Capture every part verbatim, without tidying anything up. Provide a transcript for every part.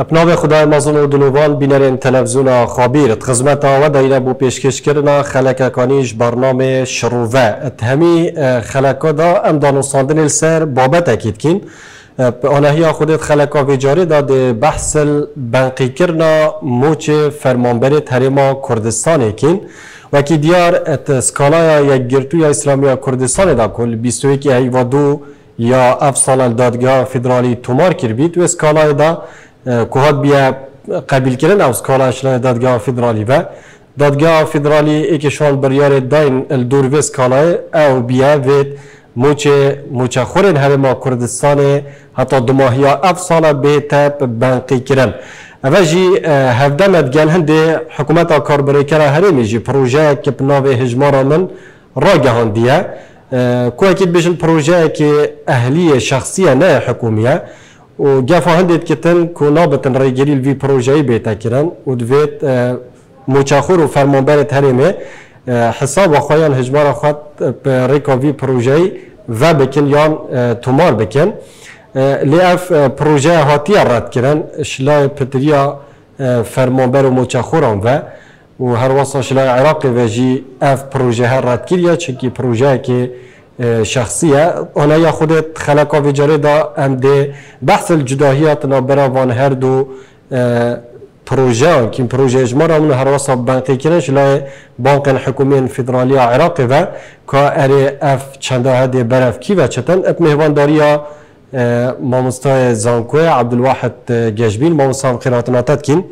اپناو خدای مازن و دلوان بینرین تلویزیون خابیر خدمت و دایره بو پیشکش کردن خلککانیش برنامه شروع اتهمی خلکا دا ام دانستاندن السر بابت اکید کین آنهایی خودت خلکا ویجاری داد بحث بنقی کرنا موچ فرمانبر تحریم کردستان کین و کی دیار ات سکالای یک گرتوی اسلامی کردستان دا کل بیست و یک هیوا دو یا اف سال دادگاه فدرالی تومار کر بید و اسکالای دا کوهات بیا قبیل کردن او سکالا اشلای دادگاه فدرالی و دادگاه فدرالی ایکشان بریار داین الدور و سکالای او بیا و موچه موچه خورن هرما کردستان حتی دو ماهی اف سال به تب بنقی کردن اوجی هفده مدگل هنده حکومت کاربری کرا هرمی جی پروژه که بناو هجمارا من را گهاندیه کو اکید بیشن پروژه که اهلی شخصیه نه حکومیه و جافا هندید کتن کو نابتن ریگیری وی پروژه‌ای بیتا کرن و دوید موچاخور و فرمانبر تحریمه حساب خواهیان هجمار خواهد ریکا وی پروژه‌ای و بکن یان تومار بکن لیاف پروژه هاتی رد کرن شلای پتریا فرمانبر و موچاخوران و و هر واسه شلای عراقی و جی اف پروژه ها رد کریا چکی پروژه که شخصیه آنها یا خودت خلقا ویجاره دا ام ده بحث الجداهیات نابراوان هر دو پروژه که پروژه اجمار همون هر واسه بانقی کرن شلای بانق حکومی فدرالی عراقی و که اری اف چنده هده برف کی و چتن اب مهوانداریا مامستای زانکوی عبدالواحد گجبین مامستان خیراتناتت کن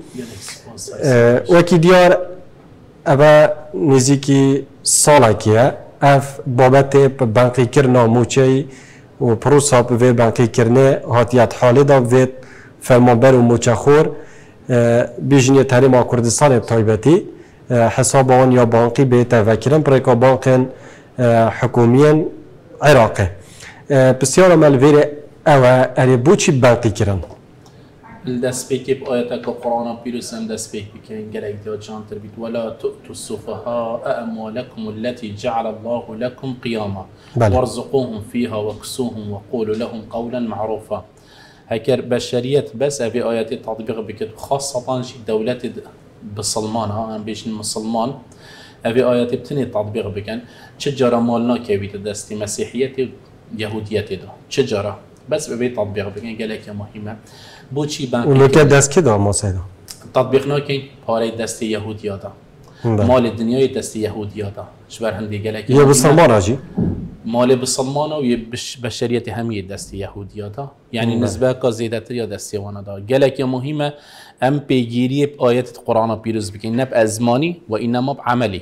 وکی دیار اوه نزیکی ساله که اف بابت بانقی کرنا موچه و پروسا به بانقی کرنه هاتیت حاله دا و فرمانبر و موچه خور بیجنی تحریم کردستان تایبتی حساب آن یا بانقی به توکرن پریکا بانق حکومی عراقه بسیار ملویر اوه اری بو چی بانقی کرن؟ دست بکی آیت که قرآن پیروز هم دست بکی بکنین گره ایدیا جان تربید ولا تؤتوا السفهاء اموالكم التي جعل الله لكم قياما وارزقوهم فيها واكسوهم وقولوا لهم قولا معروفا هكر بشريت بس ابي آيات تطبيق بكت خاصة شي دولة بسلمان ها ام بيش مسلمان ابي آيات بتني تطبيق بكن تجارة مالنا كبيت دستي مسيحيتي يهوديتي ده تجارة بس ببي تطبيق بكن قال لك مهمة بوچی بانک اونکه دست کی دام ماسیدا تطبیق نکن پاره دست یهودیا دا مال دنیای دست یهودیا دا شبر هندی گلک یا بسلمان آجی مال بسلمان و بشریت همی دست یهودیا دا یعنی نسبه کا زیادتر یا دست وانا دا گلک مهمه ام پیگیری آیات قرآن پیروز بکن نب ازمانی و اینما بعملی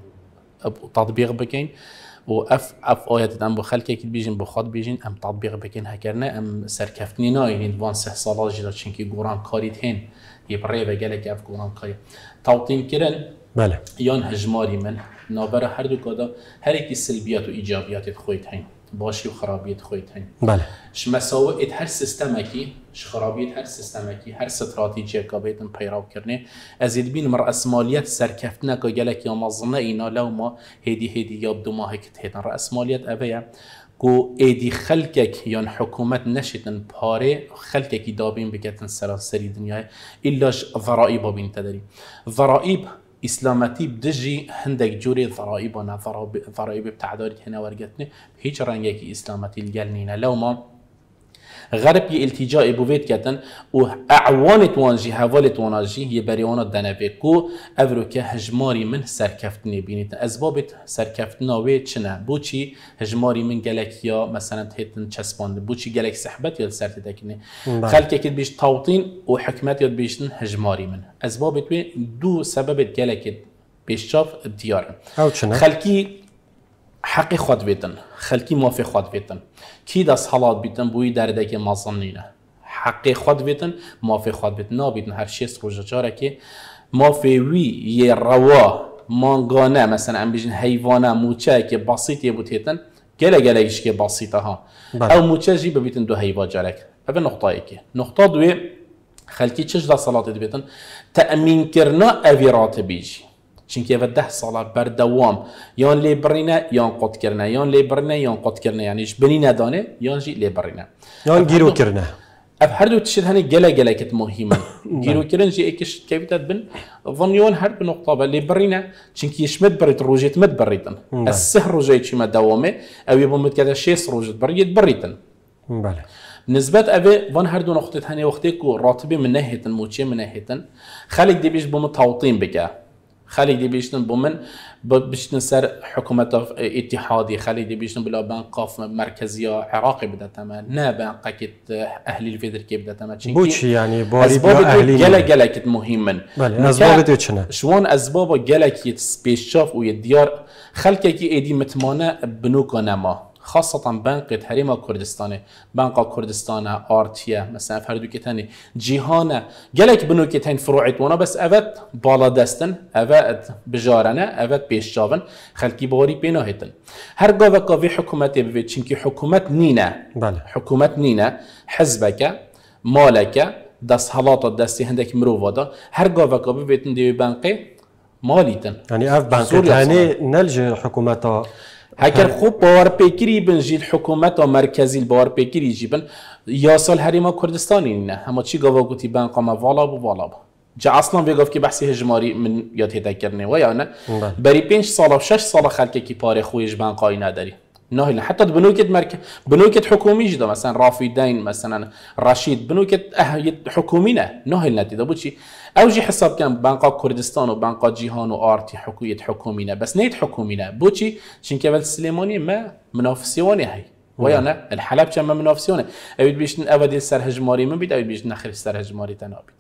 تطبیق بکن و اف اف آیات ام بخلک که بیجن بخواد بیجن ام تطبیق بکن هکرنه ام سرکفتنی نه یعنی دوان سه سال جدا چنکی گوران کاریت هن یه برای و گله که اف گوران کاری توطین کردن بله یان هجماری من نابر هر دو کدا هر یکی سلبیات و ایجابیات خویت هن باشی و خرابیت خویت هن بله ش مساوئ هر سیستم کی ش خرابیت هر سیستم کی هر استراتژی که بیتن پیرو کرنه از بین رأس مالیت سرکفتنه که گله که مازنه اینا لو ما هدی هدی یا بدو ما هکت هدن رأس مالیت اویا کو ایدی خلقك یان حکومت نشتن پاره خلقك دابین بکتن سراسری دنیای ایلاش ضرائب بین تدری ضرائب اسلامتی بدجی هندک جوری ضرائب و ضرائب بتعدارت هنا ورقتني هیچ رنگی که اسلامتی الجلنينا لو ما غرب التجاء بوفيت كاتن و اعوان توانجي حوالي توانجي هي بريوانا دنافيكو افروكا هجماري من سركفتني بينيت اسباب سركفتنا وي تشنا بوچي هجماري من جالكيا مثلا تهتن تشسبان بوچي جالك سحبت يا سرت تكني خلك اكيد بيش توطين وحكمات يد بيشن هجماري من اسباب وي دو سبب جالك بيشاف الديار خلكي حقی خود بیتن خلکی موافق خود بیتن کی دست حالات بیتن بوی درده که مازنینه حقی خود بیتن موافق خود بیتن نابیتن هر شیست روزه جاره که موافق وی یه روا مانگانه مثلا ام بیشن حیوانه موچه که بسیطی بودیتن گله گلهش که بسیطه ها او موچه جی ببیتن دو حیوان جارک اوه نقطه ای که نقطه دوی خلکی چش دا صلات بیتن تأمین کرنا اویرات بیجی چونکه و ده سال بردوام یان لیبرینه یان قط کرنه یان لیبرینه یان قط کرنه یعنیش بنی ندانه یان جی لیبرینه یان گیرو کرنه اف هر دو تشد هني جلا جلا كت مهمه جيرو كرن جي اكش كيف بن ظنيون هر بنقطه اللي برينا چنكي يشمد بريت روجيت مد بريتن السهر روجيت شي ما دوامه او يبو مد كذا شي روجيت بريت بريتن بله نسبة أبي فان هردو نقطة هني وقتك وراتبي من ناحية موتشي من ناحية خالق دي بيش بوم توطين بكا خالق دي بيش بومن بيش نسر حكومة اتحادي خالق دي بيش بلا بنقاف مركزية عراقي بدأ تمام نا بنقاكت أهلي الفيدر كي بدأ تمام بوتشي يعني باري بلا أهلي جلا جلا كت مهما بله أسباب توتشنا شوان أسباب جلا كي سبيس شاف ويديار خلق كي ايدي متمانة بنوك نما خاصة بنك حريم كردستان بنك كردستان آرتيا مثلا فردو كتاني جيهانا جالك بنو كتان فروعت وانا بس أفت بالا دستن أفت بجارنا أفت بيشجابن خلقي باري بيناهتن هر قاوة قاوة حكومتي بفيد چنكي حكومت نينا بله حكومت نينا حزبك مالك دست حالات دستی هندك مروفادا هر قاوة قاوة بفيدن دي بنقي ماليتن يعني اف بنك هني نلج حكومتها هكر خوب باور پیکری بن جیل حکومت و مرکزی باور پیکری جیبن یاسال حریما کردستانی نه اما چی گاوا گوتی بن قام والا بو والا بو جا اصلا بگفت که بحثی هجماری من یاد هدا کرنه و یا نه بری پنج سال و شش سال خلک کی پاره خویش بن قای نداری نه حتی بنوکت مرکز بنوکت حکومی جدا مثلا رافیدین مثلا رشید بنوکت حکومی نه نه ندیده بود چی اوجي حساب كان بنقا كردستان وبنقا جيهان وارتي حكوية حكومينا بس نيت حكومينا بوشي شنكبل السليماني ما منافسيوني هي ويانا الحلب كان ما منافسيوني ابيد بيش ابدي سر هجماري من بيد ابيد بيش نخر سر هجماري تنابيد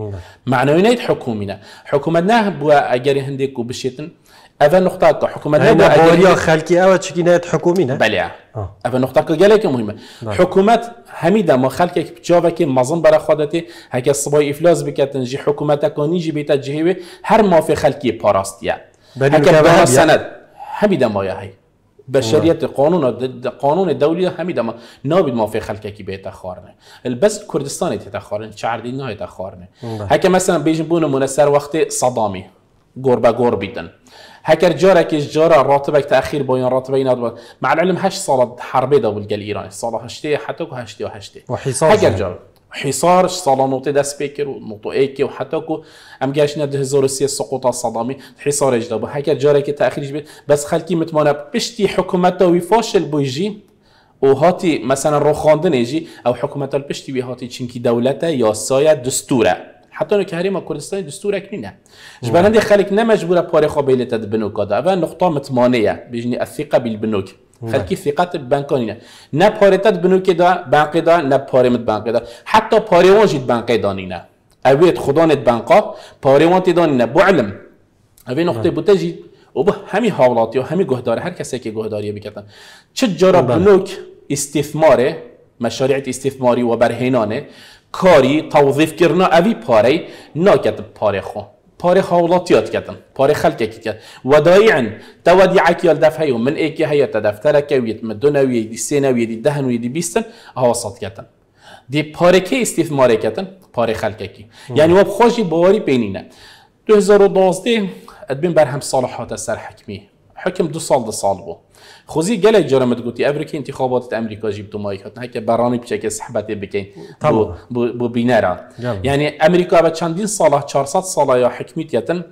معنوي نيت حكومينا حكومتنا بوا اجري هنديك وبشيتن افا نقطه حكومتنا بوا اجري خلكي او تشكينات حكومينا بلى افا نقطه قالك مهمه حكومت حميدا ما خلقك بجاوك مازن برا خودتي هكا الصباي افلاس بكاتن جي حكومتك نيجي بيتا جهوي هر ما في خلقي باراستيا هكا بها سند حميدا ما يا هي بشريه قانون قانون الدولي حميدا ما نابد ما في خلقك بيتا خارنه البس كردستاني تتخارن شعر دينا يتخارنه هكا مثلا بيجن بون منسر وقت صدامي غوربا غور بيتن هكر جارك جارة راتبك تأخير بين راتبين مع العلم هش صالة حربي ده بالجل إيراني صالة هشتي حتى وهشتي وهشتي وحصار هكر جار حصار صالة نقطة دس بيكر ونقطة إيكي وحتى كو أم جاش ند هزار السيا سقوط الصدامي حصار جدا هكر جارك تأخير جبت بس خلكي متمانة بشتي حكومته ويفاشل بيجي وهاتي مثلا روخاندن يجي أو حكومته البشتي وهاتي چنكي دولته يا سايا دستوره حتى انه كهريما كردستان دستورك نينه جبان عندي خلك نمجبوره باري خابيله البنوك هذا اول نقطه متمانيه بيجني الثقه بالبنوك خلكي ثقه بانكونينا نا باريتات بنوك دا بانك دا نا باري مت بانك دا حتى باري واجد بانك دانينا اويت خدانت بانكا باري وانت دانينا بو علم اوي نقطه بتجي وبه همي حوالاتي وهمي جهدار هر کسی که گهداری بکتن چه جرا بنوك استثماره مشاريع استثماري وبرهنانه کاری توظیف کردن اوی پاره ناکت پاره خو پاره حولاتیات کردن پاره خلق کردن ودایعن تودیع کیال دفعه من ایکی هیات دفتر کویت مدونوی دی سینوی دی دهنوی دی بیستن حواست کردن دی پاره که استثمار کردن پاره خلق کی یعنی وب خوشی باری بینینه دو هزار و دوازده ادبین بر هم صالحات سر حکمی حکم دو سال دو سال بو خوزی گله جرمت گوتی امریکا انتخابات امریکا جیب تو مایکات نه که برانی بچه صحبت بکن بو بو بینرا یعنی امریکا با چندین ساله چهارصد ساله یا حکمیتیتن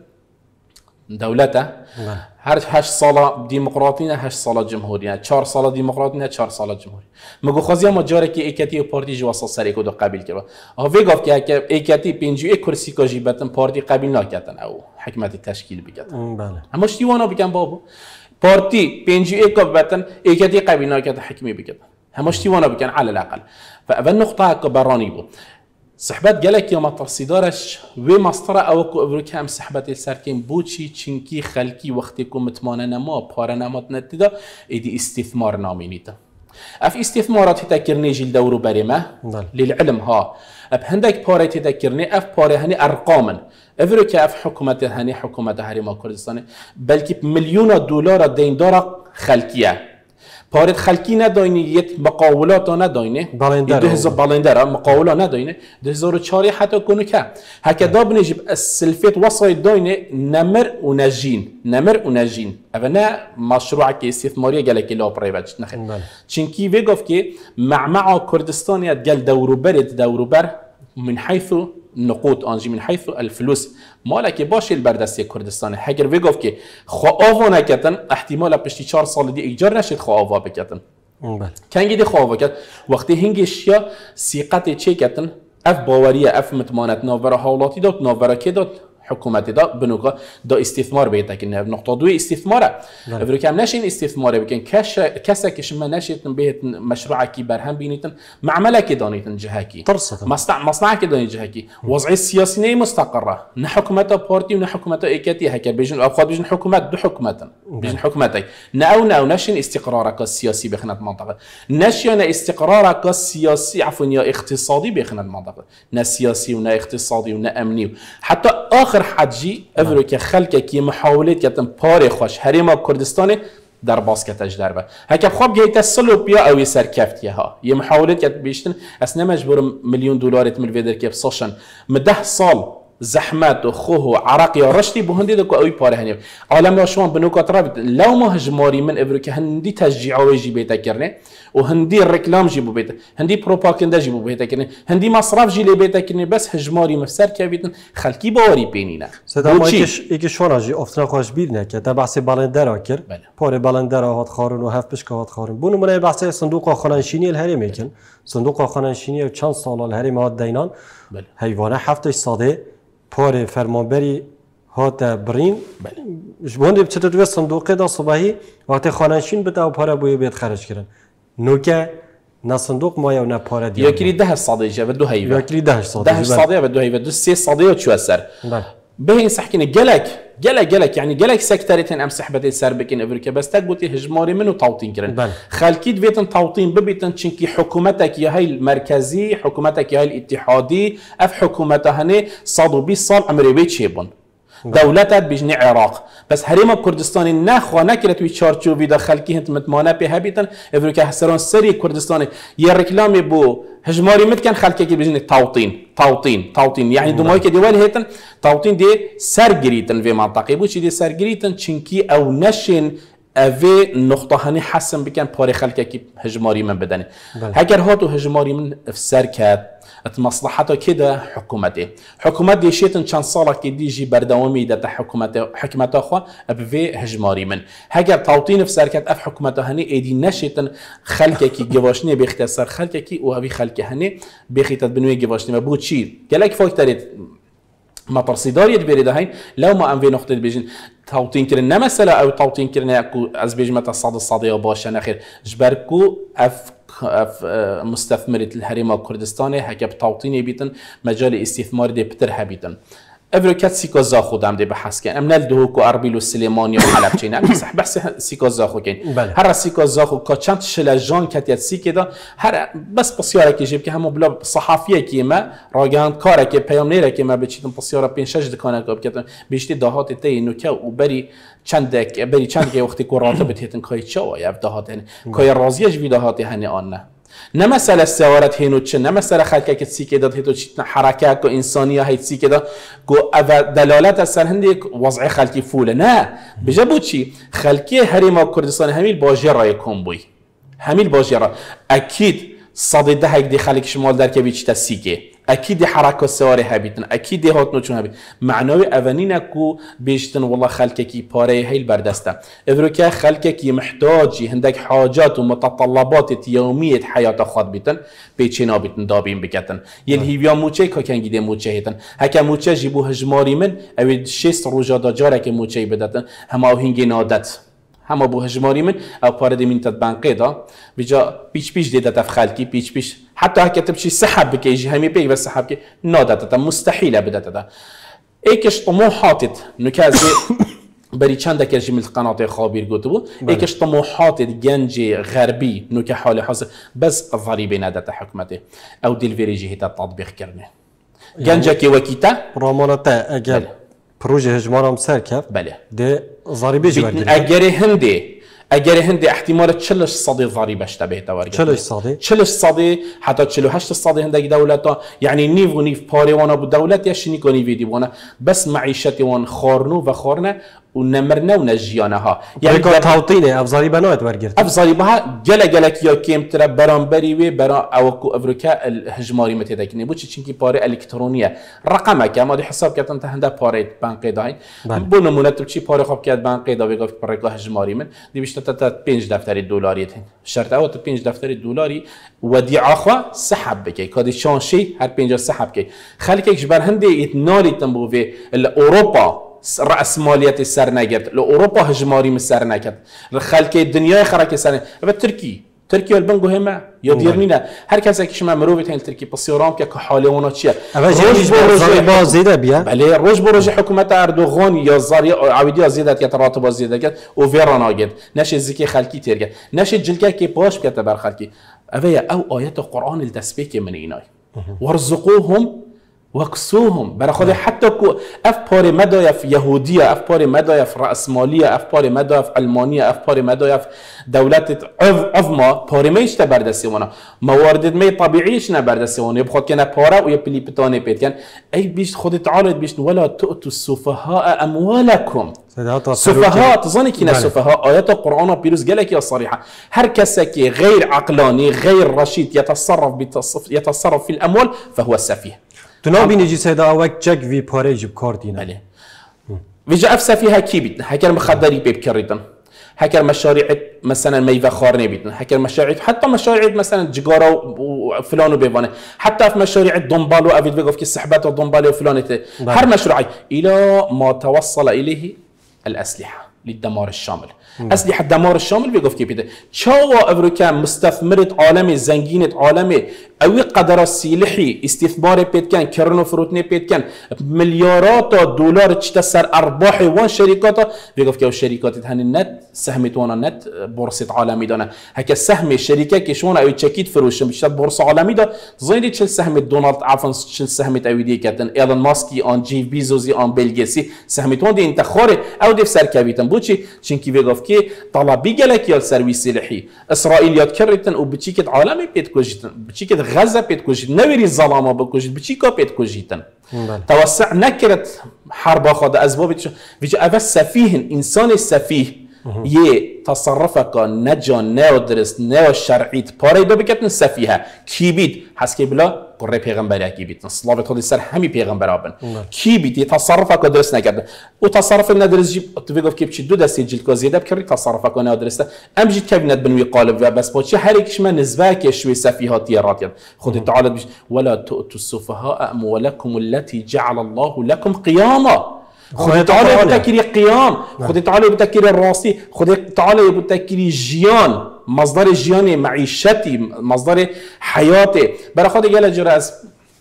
دولته هر هشت ساله دموکراتیه هشت ساله جمهوریه چهار ساله دموکراتیه چهار ساله جمهوری مگو خوزی ما جاره که ایکتی و پارتی جواس سری کدو قبیل کرد آوی گفت که ایکتی پنجی یک کرسی که جیبتن پارتی قبیل نکردن او حکمت تشکیل بکردن بله اما شتیوانا بگم بابو بارتي بينجي ايكا باتن ايكاتي قبينا كذا حكمي بكذا همشتي وانا بكن على الاقل فاول نقطه كبراني بو صحبات قالك يا مطر سيدارش ومسطره او كم صحبات السركين بوتشي تشنكي خلكي وقتكم متمانه ما بارنامات نتدا ايدي استثمار نامينيتا اف استثمارات تذكرني جيل دورو بريمه للعلم ها اب هندك باري تذكرني اف باري هني ارقاما افريكا اف حكومه هني حكومه هريما كردستان بلكي مليون دولار دين دار خلكيه پارت خلکی نداینی یه مقاولات نداینه بالندر ده هزار بالندر مقاوله نداینه ده هزار و چهار حتی کنه که هک داب نجیب السلفيت وصل داینه نمر و نجین نمر و نجین اونا مشروع که استثماری گله که لا پرایوت نخیر چونکی ویگفت که معمع کردستانی گل دورو برد دورو بر من حيث نقود آنجی من حيث الفلوس مالك باشه البردستی کردستان هگر ویگفت که خواهوا نکتن احتمال پشتی چهار سال دی ایجار نشد خواهوا بکتن کنگی دی خواهوا کت وقتی هنگشیا سیقت چه کتن اف باوریه اف متمانت ناورا حالاتی داد ناورا که داد حکومت دا بنوگا دا استثمار بیت که نه نقطه دوی استثماره افرو کم نشین استثماره بکن کش کسا که شما نشیتن بهت مشروع کی برهم بینیتن معامله کی دانیتن جهه کی مصنع مصنع کی دانی جهه کی وضع سیاسی نه مستقره نه حکومت پارتی و نه حکومت ایکتی هکر بیشن ابخاد بیشن حکومت دو حکومت بیشن حکومتی نه او نه نشین استقرارک سیاسی بخنت منطقه نشین استقرارک سیاسی عفوا یا اقتصادی بخنت منطقه نه سیاسی و نه اقتصادی و نه امنی حتی آخر حجی افرو که خلک کی محاولت کردن پاره خوش حریم کردستان در باسکتش دربه هک خواب گیت سلوپیا او سرکفتیه ها یه محاولت کرد بیشتن اصلا مجبور میلیون دلار تمل ویدر که بساشن مده سال زحمت و خوه و عرق یا رشتی به هندی دکو اوی پاره هنیو عالم لاشوان بنوکات رابط لو ما هجماری من افرو که هندی تشجیعاوی جی بیتا کرنه و هندی رکلام جی بو بیتا هندی پروپاگاندا جی بو بیتا کرنه هندی مصرف جی لی بیتا کرنه بس هجماری مفسر که بیتن خلکی باوری بینینه صدا ما یکیش یکیش شوراجی افتنا خوش بیر نه که تا بحث بالندر کر پاره بالندر هات خارن و هفت بشک هات خارن بونو من بحث صندوق خانشینی الهری میکن صندوق خانشینی و چند سال الهری ماد دینان حیوانه هفتش ساده پاره فرمانبری هات برین جبوندی بچه تو صندوق دا صبحی وقت خانشین بده و پاره بوی بیت خرج کردن نوکه نه صندوق مایا و نه پاره دیگه یکی ده ساده جا و دو هیوه یکی ده ساده ده ساده و دو هیوه دو سه ساده و چو سر به این سحکینه گلک گلک گلک یعنی گلک سکتریتن ام سحبت سر بکن افریقا بس تقولي هجماري منو توطين كرن خالكيد بيتن توطين ببيتن چنكي حكومتك يا هاي المركزي حكومتك يا هاي الاتحادي اف حكومتها هني صادو بيس صال عمري بيت شيبون دولتت بجني عراق بس هريم كردستان نخوا نكرت وي چارچوبي دا خلكي هنت متمانه به هبيتن افريقا حسران سري كردستان يا ركلامي بو هجماري مت كان خلكي بجني توطين توطين توطين يعني دو مايك ديوال هيتن توطين دي سرگريتن في منطقه بو چي دي سرگريتن چنكي او نشن اوه نقطه هني حسن بكن پاره خلكي هجماري من بدنه هگر هاتو هجماري من افسر كات مصلحته كده حكومته حكومت دي شيتن چند ساله كي ديجي بردوامي ده حكومته حكمته خو ابي هجماري من هاجر توطين في سركت اف حكومته هني ايدي نشيتن خلكه كي جواشني بيختصر خلكه كي وهبي خلكه هني بيخيتت بنوي جواشني مبو تشي قالك فاكتريت ما ترصيداري بريد هاي لو ما ام في نقطه بيجن توطين كرنا مثلا او توطين كرنا اكو از بيجمه الصاد الصاديه باشه نخير جبركو اف اف مستثمرة الهرم كردستان هكا بتوطين بيتن مجال استثمار دي بتر هبيتن افريكات سيكا زاخو دام دي بحث كان امنا الدهوكو اربيل والسليماني وحلب چين بس بحث سيكا زاخو كان هر سيكا زاخو كا چند شلجان كاتيات سيكا دا هر بس بسياره كي جيب كي همو بلا صحافيه كي ما راگان كاره كي پیامنيره كي ما بچيتن بسياره پنج شش دکانه كاب كتن بيشتي دهات تي نوكا وبري چندك بري چند كي وقتي كو راتب هيتن كاي چاو يا دهات هن كاي رازيج في دهات هني آن نه مسئله سوارت هینو چه نه مسئله خلقه که سی که داد هیتو چیتن حرکت و انسانیه هیت سی که داد گو دلالت از سر هندی وضع خلقی فوله نه بجا بود چی خلقی هریم کردستان همیل باجه رای کن بوی همیل باجه را اکید صد ده هک دی خلق شمال در که بیچ تا سی که اكيد حركه سواري هابيتن اكيد هات نوچون هابيت معنوي اونين اكو بيشتن والله خلككي باري هي البردسته افريكا خلككي محتاجي هندك حاجات ومتطلبات يوميه حياه خود بيتن بيچنا بيتن دابين بكتن يل هيويا موچي كاكن گيده موچي هيتن هكا موچي جيبو هجماري من او شيست روجا دا جارك موچي بدتن هما هنگي نادت هما بو هجماري من او پارد من تدبنقه دا بجا بيچ بيچ ديدت اف خلكي بيچ بيچ حتى هكا تمشي سحب بك يجي همي بيك بس سحب كي نادت مستحيله بدت ايكش طموحاتت نكازي بري چندك يجي من القناه خابير قلتو ايكش طموحات جنجي غربي نوك حال حاصل بس ضريبه نادت حكمته او ديلفيريجي هتا تطبيق كرنه جنجك وكيتا رامانتا اجل بروجه هجمارم سركف بله ده ضريبه جوال اگر هندي اگر هندی احتمال چهل صدی ضریبش تبه تورگه چهل صدی چهل صدی حتی چهل و هشت صدی هندی دولتا یعنی نیو و نیو پاره وانا بود دولت یا شنی کنی ویدی وانا بس معیشت وان خارنو و خارنه و نمرنه و نجیانه ها یعنی که توطینه افزاری بنایت ورگرد افزاری بها گله گله کیا کم تر برانبری و برا اوکو افریقا الهجماری متیده کنی بود چونکی پاره الکترونیه رقمه که ما دی حساب کردن تا هنده پاره بانکی داین بو نمونه تو چی پاره خواب کرد بانکی دا بگفت پاره هجماری من دی بیشتر تا پنج دفتر دلاری تین شرط اوت پنج دفتر دلاری ودیعه خو سحب بکی کادی شانشی هر پنج سحب کی خلک یک بر هندی اتنالی تنبوه الاوروبا رأس مالیت سر نگرد لأوروبا هجماری مسر نکرد خلک دنیای خرک سر و ترکی ترکیه البنگو همه یا دیرنینه هر کسی که شما مروبت هن ترکی پسیورام که حال اونا چیه روز بروز بازیده بیا بله روز بروز حکومت اردوغان یا زاری عویدی ازیدت که تراتب ازیده کرد و ویران آگد نشه زکی خلکی ترگه نشه جلگه که پاش بکته بر خلکی اوه او آیت قرآن التسبیح من اینای ورزقوهم وكسوهم برا خود حتى كو اف باري مدايف يهوديه اف باري مدايف راسماليه اف باري مدايف علمانيه اف باري مدايف دولت عظمى باري مايش تبردسيونا موارد مي طبيعيش نبردسيونا يبخد كنا بارا ويا بليبتاني بيت كان اي بيش خد تعالى بيش ولا تؤتوا السفهاء اموالكم سفهاء تظني كنا سفهاء ايات القران بيروز قالك يا صريحه هر كسكي غير عقلاني غير رشيد يتصرف يتصرف في الاموال فهو سفيه تو نبینی چی سیدا اوک چک وی پاره جب کردینه. بله. ویجا افسا فيها كي بيتنا هكر مخدري بيبكريتن هكر مشاريع مثلا ميوه خارني بيتنا هكر مشاريع حتى مشاريع مثلا جگارا وفلان وبيفانه حتى في مشاريع الدنبال وافيد بيقف كي السحبات والدنبال وفلان هر مشروعي الى ما توصل اليه الاسلحه للدمار الشامل اسلحه الدمار الشامل بيقف كي بيته شاوا افريكا مستثمره عالمي زنجينه عالمي اوی قدر سیلحی استثمار پید کن کرن و فروتنی پید کن ملیارات دلار چتا سر ارباح وان شرکات بگفت که شرکات هن نت سهمت وانا نت بورصه عالمی دانه هک سهم شرکه که شون اوی چکیت فروش بیشتر بورصه عالمی دا زیدی چل سهم دونالد عفوا چل سهم اوی دی کردن ایلان ماسکی آن جیف بیزوزی آن بلگسی سهمت وان دی انتخاره او دی سر کویتن بوچی چنکی بگفت که طلبی گلک یا سرویس سیلحی اسرائیلیات کردن و بچیکت عالمی پید کجیتن بچیکت غزة بيتكوجيت نوري الظلامة بيتكوجيت بتشيكا بيتكوجيتن توسع نكرت حرب خد أسباب فيجي أبس سفيه إنسان السفيه يه تصرفك نجا ناو درست ناو شرعيت باري دو بكتن سفيها كي بيت حسكي بلا قرر پیغمبر کی بیت صلوات خدا سر همي پیغمبر ابن کی بیت تصرفك درست نکرد و تصرف ندرس جيب تو بگفت که چی دو دسته جلد زیاده بکری تصرفك ندرسته ام جيت كابنت بنوي قالب و بس با چه هر یکش من نسبه شوي سفيهات راتيان خد تعالى ولا تؤتوا السفهاء اموالكم التي جعل الله لكم قياما خود تعالى بتكري قيام خود تعالى بتكري الراسي خود تعالى بتكري جيان مصدر جياني معيشتي مصدر حياتي برا خود گله جرا از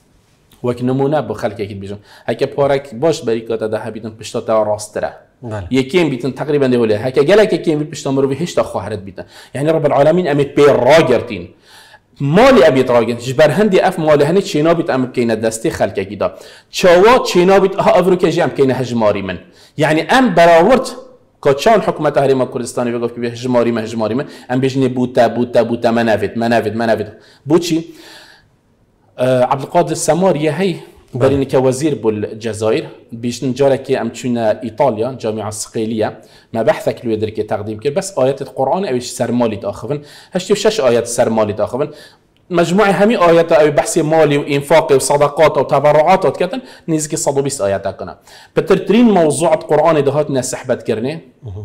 وک نمونه بو خلک اكيد بيجن هكا پارک باش بريكاتا ده بيتن پشتا تا راستره يكين بيتن تقريبا دوله هكا گله که كين بيت پشتا مرو هیچ تا خواهرت بيتن يعني رب العالمين امت بي راگرتين مالی ابیت راگن جبر هندی اف مال هنی چینا بیت ام کینه دستی خلک گیدا چوا چینا بیت ها افریقا جام کینه هجماری من يعني ام براورت كاتشان حكومة هرم كردستان بيقول كبيه هجماري ما هجماري ما ام بيجني بوتا بوتا بوتا منافد منافد منافد بوتشي آه عبد القادر السماري هي برين كوزير بالجزائر بيشن جارك ام تشونا ايطاليا جامعه الصقليه ما بحثك لو يدرك تقديم كر بس ايات القران او سرمالي تاخذن هشتي شش ايات سرمالي تاخذن مجموعه همي ايات او بحث مالي وانفاق وصدقات وتبرعات كتن نزكي صدو بيس ايات كنا بترترين موضوع القران دهاتنا سحبت كرني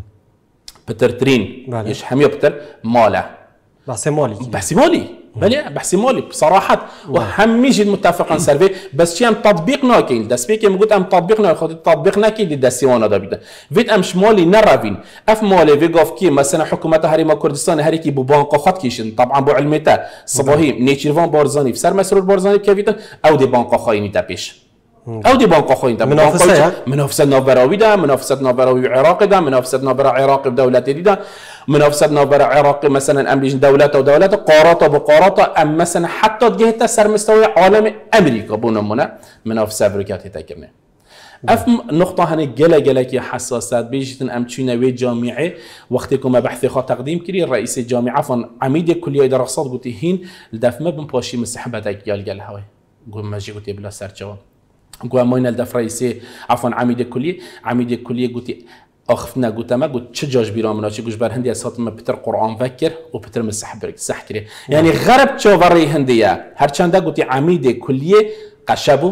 بترترين ايش همي بتر ماله بحث مالي بحث مالي بله بحث مالي بصراحه وهم جد متفقا سرفي بس شي ام تطبيقنا كاين داس بيك قلت ام تطبيقنا خد تطبيقنا كي دي داسيوانا دا بيدا فيت ام شمالي نرافين اف مالي فيغوف كي مثلا حكومه هرم كردستان هريكي بو بانق خط كيشن طبعا بو علمتا صباحي نيتشيرفان بارزاني في سر مسرور بارزاني كيفيتن او دي بانق خايني تابيش او دي بانق خاين دا منافسه منافسه نافراوي دا منافسه نافراوي عراق دا منافسه نافرا عراق بدوله دا منافسه نافرا عراق مثلا ام بين دولته ودولته قارات بقارات ام مثلا حتى جهه سر مستوى عالم امريكا بونمونه منافسه امريكا تتكلم اف نقطه هنه گله گله که حساسیت بیشتن ام چینوی جامعه وقتی که ما بحث خود تقدیم کردی رئیس جامعه فن عمید کلیه دراسات گفتی هین الدفمه بن پاشی مسحبتك گل گل هوای گم ماجی گفتی بلا سرچوان گو ماین الدف رئیس عفوا عمید کلیه عمید کلیه گفتی آخفنا گفتم ما گفت چه جاش بیرام مناچی گوش بر هندی اسات ما پتر قرآن فکر و پتر مسح برگ صح کره یعنی غرب چه وری هندیه هر چند گفتی عمید کلیه قشبو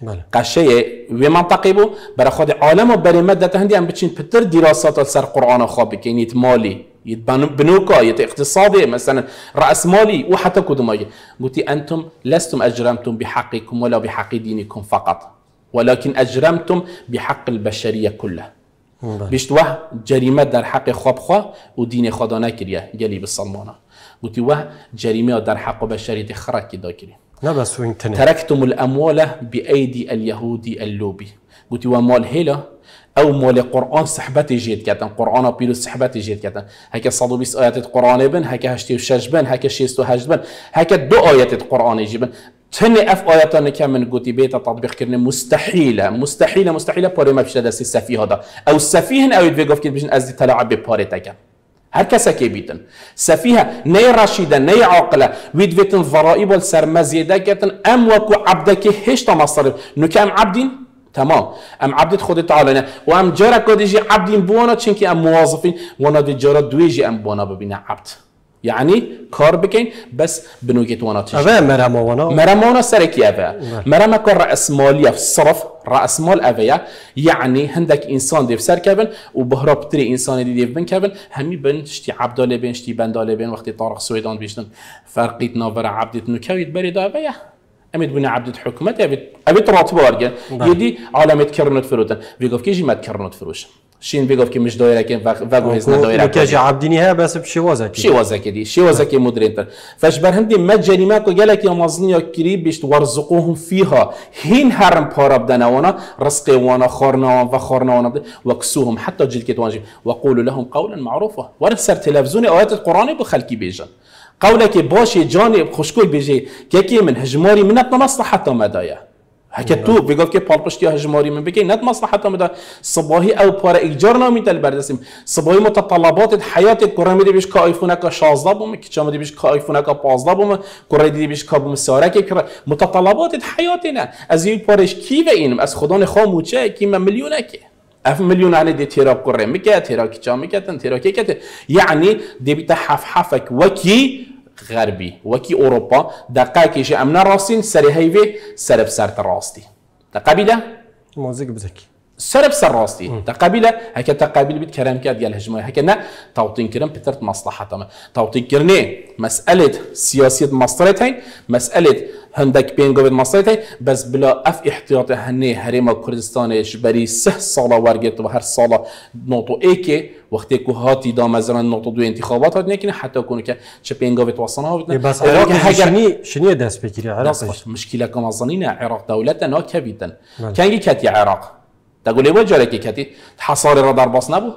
قشه و منطقه بو برای خود عالم و برای مدت هندی هم بچین پتر دراسات سر قرآن خواب بکنید یت مالی یت بنوکا یت اقتصادی مثلا رأس مالی و حتی کدومایی گفتی انتم لستم اجرمتم بحقكم ولا بحق دينكم فقط ولكن اجرمتم بحق البشريه كلها بیشت وه جریمه در حق خواب خواه و دین خدا نکریه گلی به سلمانه گفتی وه جریمه در حق بشریت خرکی دا کری نه بس وين تاني تركتم الاموال بايدي اليهودي اللوبي قلت ومال هلا او مال قرآن صحبت جيت كاتن قرآن بيلو صحبت جيت كاتن هكا صد و بیست آيات القرآن بن هكا هشتي و شش بن هكا شيست و هشت بن هكا دو آيات القرآن يجيبن تني اف آياتان كمن قلت بيت تطبيق كرني مستحيله مستحيله مستحيله باري ما بيش دست سفيه هذا او سفيه او يدفق كده بيجن از تلاعب بباري تكن هر کسی که بیتن سفیه نه رشیده نه عاقله وید ویتن ضرائب والسرمزیده کتن ام وکو عبده که هیچ تا مصرف نو ام عبدین تمام ام عبدت خود تعالی نه و ام جارا کدیجی عبدین بوانا چون که ام موظفین وانا دی جارا دویجی ام بوانا ببینه عبد يعني کار بکن بس بنوجت وانا تشي أبا مرام وانا مرام وانا سركي أبا مرام كان رأس مالية في الصرف رأس مال أبايا يعني عندك إنسان ديف سر كابن وبهرب تري إنسان دي ديف بن كابن همي بن شتي عبدالله بن شتي بندالله بن وقت طارق سويدان بيشتن فرقيت نافر عبدت نكويت بريد أبايا أمد بنا عبدت حكومة أبي أبي تراتب أرجع يدي علامة كرنت فروتن بيقف كيجي ما كرنت فروش شين بيقف كي مش دايره كين فاقو هزنا دايره كاجي عبديني ها بس بشي وزكي شي وزكي دي شي وزكي مدرنتر فاشبر هندي ما جريمات قالك يا مظنيا كريب بيشت ورزقوهم فيها هين هرم بارب دنوانا رزق وانا خورنا وخورنا وانا وكسوهم حتى جلكت واجب وقولوا لهم قولا معروفا ورسر تلفزيون ايات القران بخلكي بيجن قولك باشي جانب خشكول بيجي كيكي من هجماري من مصلحه مدايا هكا تو بيقول كي بالبشتي هجماري من بكي نت مصلحتهم ده صباحي او بارا ايجارنا ميت البردسم صباحي متطلبات حياتك كرامي دي بيش كايفونك شازده بوم كيچام دي بيش كايفونك پانزده بوم كوري دي بيش كابوم سارك متطلبات حياتنا از يي بارش كي و اینم از خدان خاموچه كي مليونك اف مليون على دي تيراب قري مكا تيرا كيچام مكتن تيرا كيكت يعني دي بتحفحفك وكي غربي وكي اوروبا دقائق شيء امنا راسين سري هيفي سرب سرت راستي تقبيله موزيك بزكي سرب سر راستي تقبيله هكا تقابل بيت كلام كاد ديال الهجمه هكا نا توطين كرم بترت مصلحتها توطين كرني مساله سياسيه مصلحتين مساله هندك بين قبل مصلحتين بس بلا اف احتياط هني هريم كردستان بري سه سالا ورقت و هر سالا نوتو ايكي وقتی که هاتی دام از ران نقطه دو انتخابات هات نکنه حتی کنه که چه پینگاوی توصلنا ها بدن بس عراق شنی شنی دست بگیری عراقش مشکل کم ازنین عراق دولت نا کبیدن کنگی کتی عراق تقولي وجه لك كتي حصار الرادار باص نبو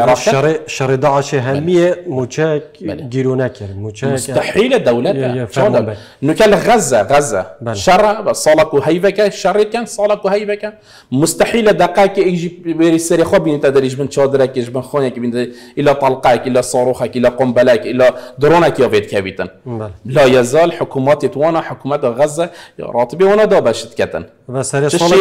شر شر داعش همية موشاك جيروناك موشاك مستحيل الدولة شلون نكال غزة غزة شر صالك وهيبك شر كان صالك وهيبك مستحيل دقائق يجي بيرسري خو بين تدريج من شادرك يجبن خونك بين الى طلقك الى صاروخك الى قنبلك الى درونك يافيت كابيتن لا يزال حكومات توانا حكومات غزة راتبي وانا دابشت كتن بس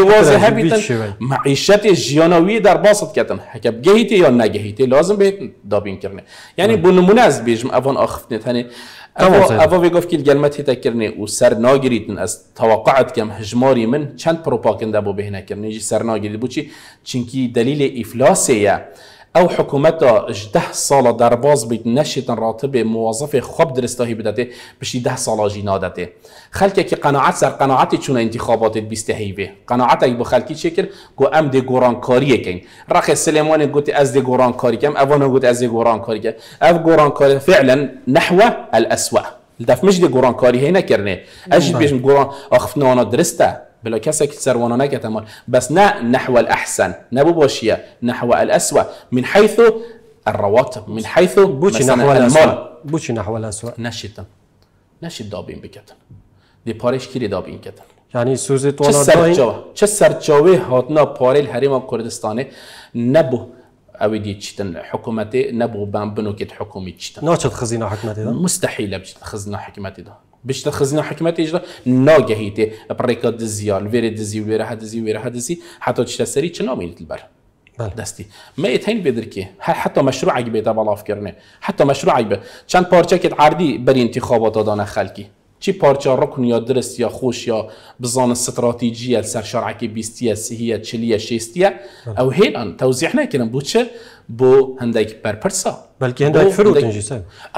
هذا معيشت جیانوی در باسط کردن هکب گهیتی یا نگهیتی لازم به دابین کرنه یعنی بو نمونه از بیجم اوان آخفتنه تنه اوا اوا ویگفت که گلمتی تکرنه و سر ناگریتن از توقعت کم هجماری من چند پروپاگنده بو بهنه کرنه جی سر ناگرید بو چی چنکی دلیل افلاسیه او حکومتا ده سال در باز بید نشیتن راتب موظف خوب درستاهی بدته بشی ده سال جینادته خلکه که قناعت سر قناعتی چون انتخابات بیسته هیوه قناعت ای بخلکی چکر گو ام دی گوران کاریه کن رخ سلیمان گوتی از دی گوران کاری کم اوانا گوتی از دی گوران کاری کم اف گوران کاری فعلا نحو الاسوأ الدف مش دی گوران کاری هی نکرنه اجید بیشم گوران اخفنانا درسته بلا كسك سروانا نكتمال بس نا نحو الأحسن نبو بوشيا نحو الأسوأ من حيث الرواتب من حيث بوشي نحو الأسوأ بوشي نحو الأسوأ نشيتن نشيت دابين بكتن دي باريش كيري دابين كتن یعنی سوزی تو چه آن سرچاوه چه سرچاوه هاتنا پاره حریم کردستانه نبو اویدی چیتن حکومت نبو بام بنوکت حکومی چیتن ناچت خزینه حکمتی دا مستحيل بجد خزنه حکمتی دا بجد خزنه حکمتی اجدا ناگهیته بريكا دزيال ويري دزي ويري هدزي ويري هدزي حتى تشتا سري چنا مينت البر دستي ما يتهين بدر كي حتى مشروعك بيتا بالا فكرنه حتى مشروعك به چند پارچه که عردی بر انتخابات دادن خلکی چی پارچه رکن یا درست یا خوش یا بزان استراتیجیه سر شرعکی بیستیه سهیه چلیه شیستیه او هیلان توزیح نکنم بوچه بو هندک برپرسا بلکه هندک فروت انجی سه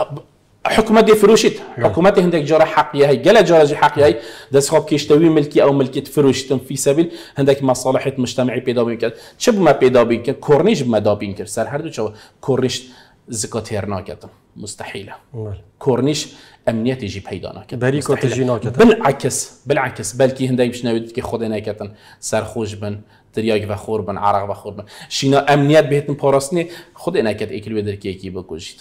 حكومة فروشت حكومة هندك جارة حقيقية هي جل جارة حقيقية هي دس خاب كيشتوي ملكي أو ملكية فروشتن في سبيل هندك مصالح مجتمعي بيدا بينكر شب ما بيدا بينكر كورنيش ما دا بينكر سر هر دو شو كورنيش زكاة هرنا كتن مستحيلة كورنيش أمنية يجي بيدا ناكتن بريكو تجي ناكتن بالعكس بالعكس بلكي هندك مش ناوي كي خدنا كتن سر خوش بن ترياق وخور بن عرق وخور بن شينا أمنية بهتن باراسني خدنا كت إكل بدر كي كي بكوجيت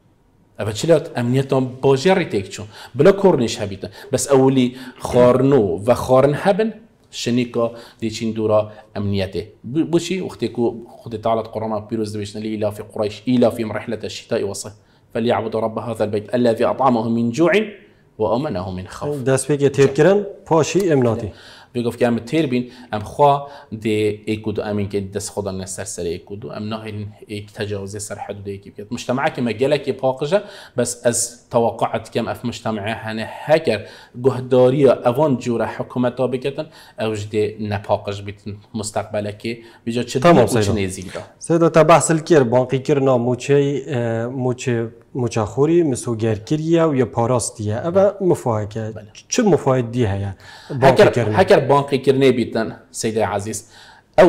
أبتشلات أمنيتهم باجري تكشون بلا كورنيش هبيتن بس أولي خارنو و خارن هبن شنيكا ديشين دورا أمنيته بوشي وقتكو خد تعالى القرآن بيروز دبيشنا لي إلى في قريش إلى في رحلة الشتاء والصيف فليعبدوا رب هذا البيت الذي أطعمهم من جوع وأمنهم من خوف. دست بيجي تيركرن باشي أمناتي. بيقف كام تيربين أم خوا دي إيكودو أمين كده دست خدا نسر سر إيكودو أم ناهين إيك تجاوز سر حدود إيكي بكت مجتمع كم جلك باقجة بس از توقعت كم أف مجتمع هنه هكر جهدارية أوان جورا حكومة بكتن أوج دي نباقج بيت مستقبلك بيجا تشدني وتشني زيدا. سيدا تبحث الكير بانقي كرنا موشي موشي مچاخوری مسوگر کریه و یا پاراستیه اما مفاهمه چه مفاهمه دیه هیا هکر هکر بانقی کرنه بیتن سید عزیز او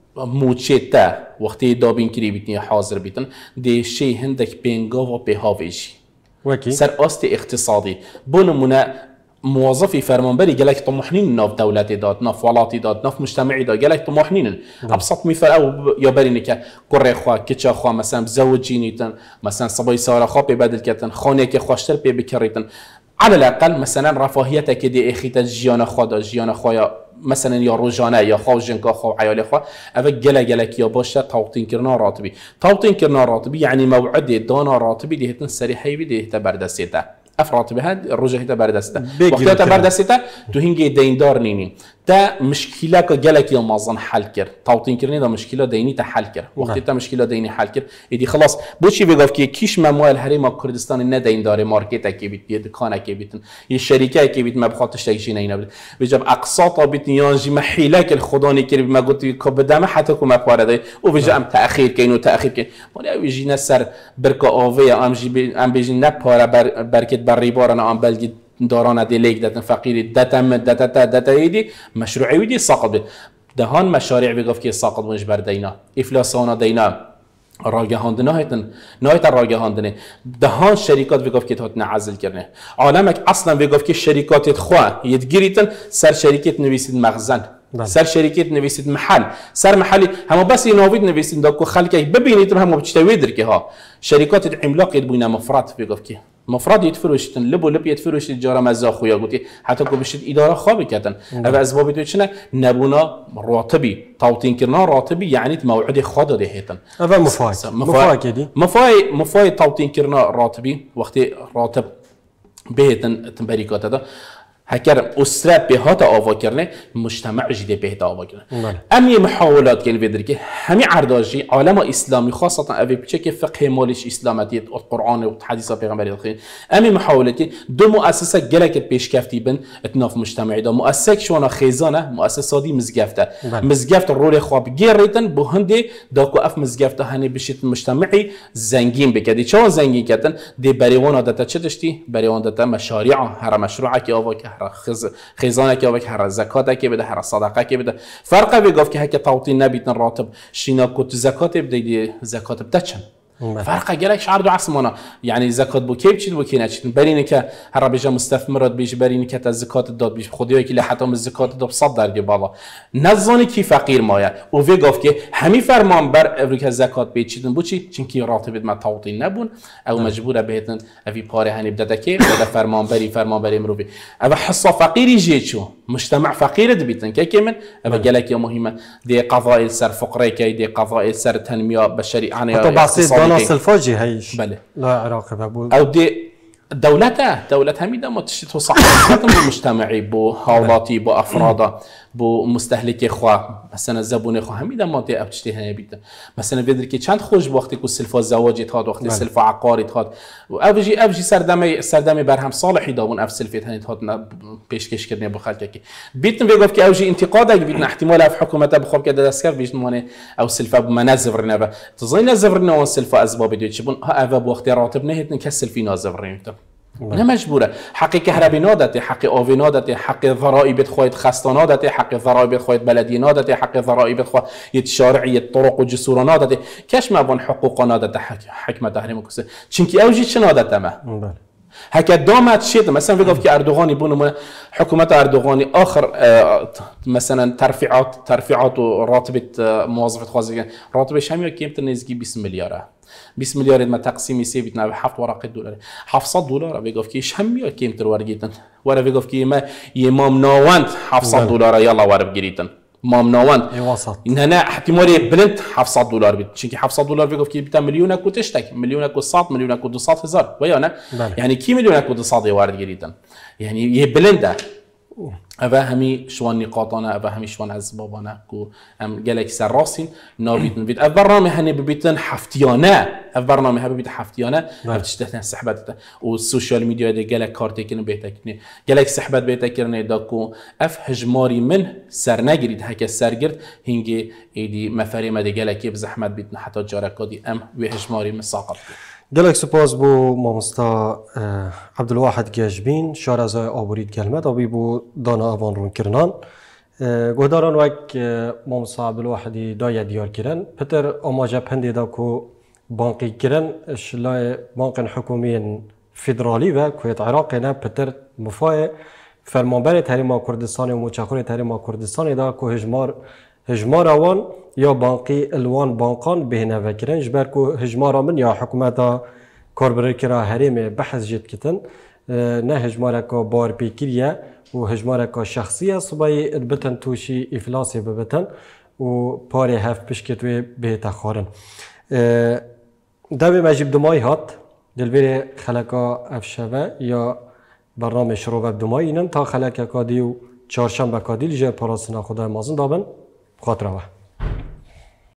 موچتا وقتی دابین کری بیتنی حاضر بیتن دی شی هندک بینگا و بهاویجی وکی سر است اقتصادی بونمونه موظفي فرمانبري قالك طموحنين ناف دولتي داد ناف ولاتي داد ناف مجتمعي داد قالك طموحنين ابسط مثال او يا برينك كره خوا كيتشا خوا مثلا بزوجينيتن مثلا صبي ساره خوا ببدل كتن خانه خوشتر بي بكريتن على الاقل مثلا رفاهيتك دي اخيت جيانا خوا دا جيانا خوا مثلا يا روجانه يا خو جنكا خو عيال خوا اف قلا قالك يا باشا توطين كرنا راتبي توطين كرنا راتبي يعني موعد دانا راتبي دي هتن سريحي بدي تبردسيته افراد به هاد الرجع هتا بردسته وقتها بردسته تو هنگي ديندار نيني تا مشكله كجلك يا مازن حل كر توطين كرني دا مشكله ديني تا حل كر وقتها مشكله ديني حل كر يدي خلاص بوشي بيقف كي كيش مموال حريم كردستان نه ديندار ماركت كي بيت دكان كي بيت الشركه كي بيت ما بخاطش تجي نينا بيجب اقساط بيت يانجي محيلك الخداني كي ما قلت كبدمه حتى كما بارده وبيجا ام تاخير كينو تاخير كين ولا يجينا سر بركه اوفي ام جي ام بيجي نباره بركه بريبار انا ام بلجي داران ديليك دتن فقير دتم دتتا دتايدي مشروعي ودي ساقط دهان مشاريع بيقف كي ساقط ونج بردينا افلاسانا دينا راگهاندنه هایتن نهایت راگهاندنه دهان شرکات بيقف كي هات نعزل كرنه عالمك اصلا بيقف كي شركات خوا يتجريتن سر شركه نويسيد مخزن سر شركه نويسيد محل سر محلي هم بس ينوفيد نويسيد داكو خلقك ببينيتم هم بتشتوي دركي ها شركات العملاق يدبونا مفرط بيقف كي مفرد يتفروشتن لبو لب يتفروش الجارة مزا خويا قلتي حتى كو بشت إدارة خابي كاتن أبا أسبابي توشنا نبونا راتبي توطين كرنا راتبي يعني موعد خاضة دي هيتن أبا مفاي مفاي كدي مفاي مفاي توطين كرنا راتبي وقت راتب بهتن تنبريكات هذا هكر أسرة بهذا آوا كرنه مجتمع جديد بهذا آوا كرنه أمي محاولات كل بدركه همي عرداجي عالم إسلامي خاصة أبي بشكل فقه مالش إسلامتي القرآن والحديث پیغمبر الخير أمي محاولات دو مؤسسة جلك بيشكفتي بن اتناف مجتمعي ده مؤسسة شوانا خيزانة مؤسسة دي مزجفته مزجفت الرول خواب جيريتن بهندي داكو أف مزجفته هني بشيت مجتمعي زنجين بكدي شو زنجين كتن دي بريوانا ده تشتشتي بريوانا ده مشاريع هر مشروعه كي آوا خز خزانه که وقت هر زکات که بده هر صدقه که بده فرق بيقف که هک توطين نبيتن راتب شینا کت زکات بده زکات بده چن فرق گلک شعر دو عصمانا یعنی زکات بو کی بچید بو کی نچید برینه که هر بیجا مستثمرات بیش برینه که تا زکات داد بیش خودی که لحظه هم زکات داد صد درجه بالا نزانی کی فقیر مایه او وی گفت که همی فرمان بر اوریک زکات بیچیدن بو چی چونکی راتب ما تعطی نبون او مجبوره بهتن اوی پاره هنی بده که بده فرمان بری فرمان بری مروی او حصه فقیری جیچو مجتمع فقیر دبیتن که کی من او گلک مهمه دی قضاء سر فقره کی دی قضاء سر تنمیه بشری یعنی ناس الفاجي هيش بله لا عراق بابو او دي دولته دولة هميدا ما تشتو صح بو مجتمعي بو حالاتي بو افرادا بو مستهلكي خوا مثلا زبون خوا هميدا ما دي ابتشتي هني بيتا مثلا بيدر كي چند خوش وقتی کو سلفا زواجي تاد وقتی سلفا عقاري تاد و افجي افجي سردمي سردمي برهم صالحي داون اف سلفيت هني تاد پیشکش کردن بو خلک بيتن بيگفت که اوجي انتقاد اگه بيتن احتمال اف حكومته بخوب كده دسكر بيش مانه او سلفا بمنزفر نبا تزين نزفرنا وسلفا اسباب دي چبون ها اف وقت راتب نهت نكسل في نازفرين نه مجبوره حق كهربي نادته حق آوی نادته حق ضرائب خواهد خسته نادته حق ضرائب خواهد بلدی نادته حق ضرائب خواهد یه شارعی طرق و جسور نادته کش مبان حقوق نادته حکمت تحریم کسه چونکی اوجی چه نادته ما هكا دامت شد مثلا بيقول كي اردوغان يبون حكومه اردوغان اخر مثلا ترفيعات ترفيعات راتبه موظفه خوازي راتبش هم قيمته نزدیک بیست میلیارد بیست میلیارد ما تقسيم سي بتنا هفت ورقه دلار هفتصد دلار بيقول كي هم قيمته ورقيتن ورا بيقول كي ما يمام ناوند هفتصد دلار يلا ورا بگیریتن مام ناوند این هنه احتمالی بلند هفتصد دلار بید چون که هفتصد دلار بگفت که بیتا میلیون کو تشتک میلیون کو صد میلیون کو دویست هزار و یا نه یعنی کی میلیون کو دویست وارد گیریدن یعنی یه بلنده اوه همی شوان نقاطانه اوه همی شوان اسبابانه کو ام گلک سر راسین نابیتن بید اول برنامه هنی ببیتن هفتیانه اول برنامه هنی ببیت هفتیانه بتشتهن صحبت و سوشال میدیا ده گلک کارت کنه بهتر کنه گلک صحبت بهتر کنه دا کو اف هجماری من سر نگیرید هک سر گرد هنگی ایدی مفریم ده گلکی بزحمت بیتن حتی جارکادی ام و هجماری من ساقط گلک سپاس بو مامستا عبدالواحد گیجبین شارزای آبورید کلمت آبی بو دانا اوان رون کرنان گوداران وک مامستا عبدالواحدی دای دیار کرن پتر آماجه پندی دا کو بانقی کرن شلای بانق حکومی فدرالی و کویت عراق نه پتر مفای فرمانبر تحریم کردستان و مچخور تحریم کردستان دا کو هجمار هجمار اوان یا بانقی الوان بانقان بهنه وکرن جبر کو هجمار من یا حکومت کاربر کرا حریم بحث جد کتن نه هجمار کا بار پیکریه و هجمار کا شخصیه صبای بتن توشی افلاسی ببتن و پاره هفت پشکتوی به تخارن دبی مجیب دمای هات دلبیر خلقا افشوه یا برنامه شروع دمای اینن تا خلق کادی و چهارشنبه کادی لجه پاراسنا خدای مازن دابن خاطره